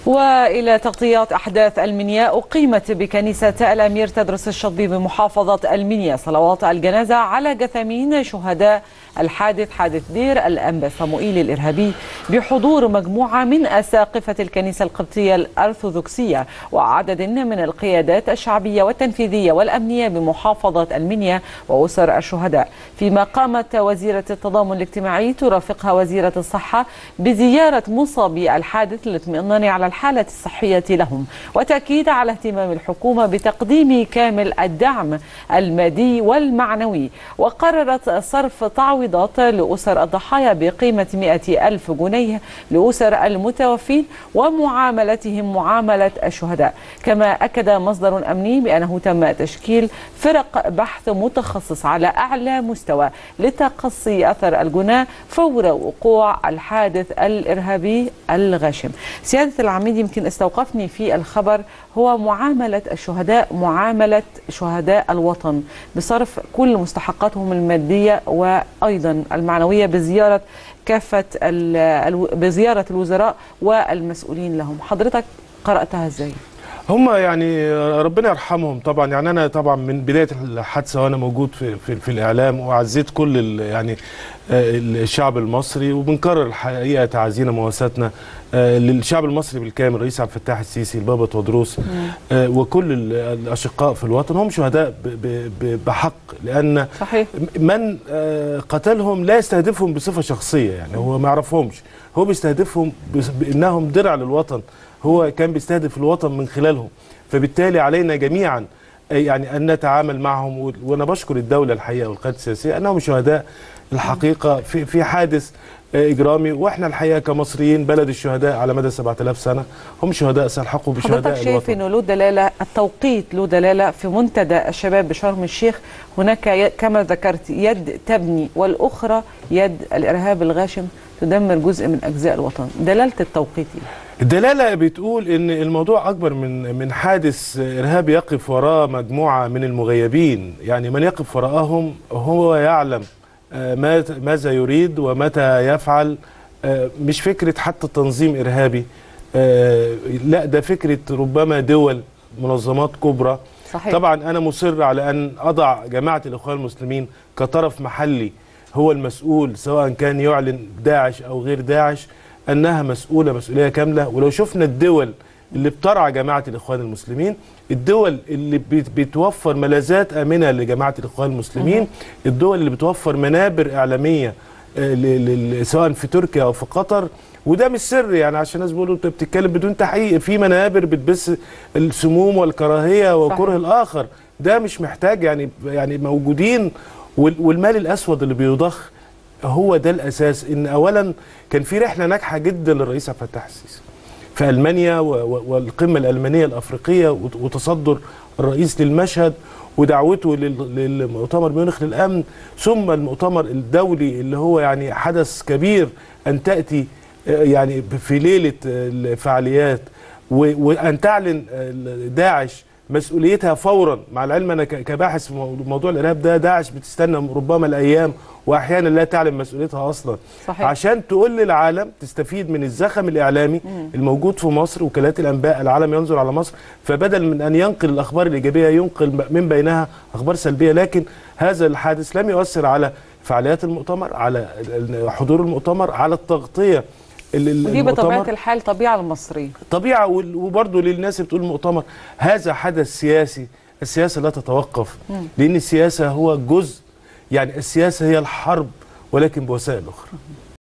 وإلى تغطيات أحداث المنيا، أقيمت بكنيسة الأمير تدرس الشطبي بمحافظة المنيا صلوات الجنازة على جثامين شهداء الحادث، حادث دير الأنبا صموئيل الإرهابي، بحضور مجموعة من أساقفة الكنيسة القبطية الأرثوذكسية وعدد من القيادات الشعبية والتنفيذية والأمنية بمحافظة المنيا وأسر الشهداء. فيما قامت وزيرة التضامن الاجتماعي ترافقها وزيرة الصحة بزيارة مصابي الحادث للاطمئنان على الحالة الصحية لهم، وتأكيد على اهتمام الحكومة بتقديم كامل الدعم المادي والمعنوي. وقررت صرف تعويضات لأسر الضحايا بقيمة 100,000 جنيه لأسر المتوفين ومعاملتهم معاملة الشهداء. كما أكد مصدر أمني بأنه تم تشكيل فرق بحث متخصص على أعلى مستوى لتقصي أثر الجناه فور وقوع الحادث الإرهابي الغاشم. سيادة العميد، يمكن استوقفني في الخبر هو معاملة الشهداء معاملة شهداء الوطن بصرف كل مستحقاتهم المادية وأيضا المعنوية بزيارة كافة بزيارة الوزراء والمسؤولين لهم. حضرتك قرأتها ازاي؟ هم يعني ربنا يرحمهم طبعا. يعني انا طبعا من بدايه الحادثه وانا موجود في الاعلام، وعزيت كل يعني الشعب المصري، وبنكرر الحقيقه تعزينا مواساتنا للشعب المصري بالكامل، الرئيس عبد الفتاح السيسي، البابا تودروس، وكل الاشقاء في الوطن هم شهداء بحق، لان صحيح. من قتلهم لا يستهدفهم بصفه شخصيه، يعني هو ما يعرفهمش، هو بيستهدفهم بانهم درع للوطن، هو كان بيستهدف الوطن من خلالهم. فبالتالي علينا جميعا يعني أن نتعامل معهم، وأنا بشكر الدولة الحقيقة والقيادة السياسية أنهم شهداء الحقيقة في حادث إجرامي. وإحنا الحقيقة كمصريين بلد الشهداء على مدى 7000 سنة، هم شهداء سيلحقوا بشهداء الوطن. حضرتك شايف أنه له دلالة، التوقيت له دلالة في منتدى الشباب بشرم الشيخ، هناك كما ذكرت يد تبني والأخرى يد الإرهاب الغاشم تدمر جزء من أجزاء الوطن، دلالة التوقيت. الدلالة بتقول ان الموضوع اكبر من حادث ارهابي يقف وراه مجموعة من المغيبين. يعني من يقف وراءهم هو يعلم ماذا يريد ومتى يفعل. مش فكرة حتى تنظيم ارهابي، لا، ده فكرة ربما دول، منظمات كبرى. صحيح. طبعا انا مصر على ان اضع جماعة الاخوان المسلمين كطرف محلي هو المسؤول، سواء كان يعلن داعش او غير داعش، أنها مسؤولية كاملة. ولو شفنا الدول اللي بترعى جماعة الإخوان المسلمين، الدول اللي بتوفر ملاذات آمنة لجماعة الإخوان المسلمين، الدول اللي بتوفر منابر إعلامية سواء في تركيا أو في قطر، وده مش سر يعني عشان الناس بيقولوا أنت بتتكلم بدون تحقيق، في منابر بتبث السموم والكراهية وكره الآخر، ده مش محتاج يعني موجودين. والمال الأسود اللي بيضخ هو ده الأساس. إن أولا كان في رحلة ناجحة جدا للرئيس عبد الفتاح السيسي في ألمانيا، والقمة الألمانية الأفريقية، وتصدر الرئيس للمشهد ودعوته للمؤتمر ميونخ للأمن، ثم المؤتمر الدولي اللي هو يعني حدث كبير أن تأتي يعني في ليلة الفعاليات، وأن تعلن داعش مسؤوليتها فورا. مع العلم انا كباحث في موضوع الارهاب ده، داعش بتستنى ربما الايام واحيانا لا تعلم مسؤوليتها اصلا. صحيح. عشان تقول للعالم، تستفيد من الزخم الاعلامي الموجود في مصر، وكالات الانباء، العالم ينظر على مصر، فبدل من ان ينقل الاخبار الايجابيه ينقل من بينها اخبار سلبيه. لكن هذا الحادث لم يؤثر على فعاليات المؤتمر، على حضور المؤتمر، على التغطيه. ودي بطبيعة الحال طبيعة المصري، طبيعة. وبرضه للناس اللي بتقول المؤتمر، هذا حدث سياسي، السياسة لا تتوقف، لأن السياسة هو جزء، يعني السياسة هي الحرب ولكن بوسائل أخرى.